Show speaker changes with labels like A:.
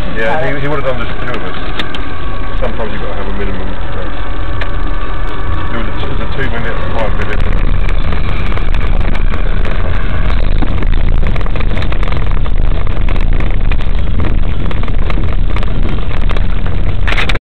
A: Yeah, he would have done just 2 of us. Sometimes you've got to have a minimum. It was a 2 minute, 5 minute.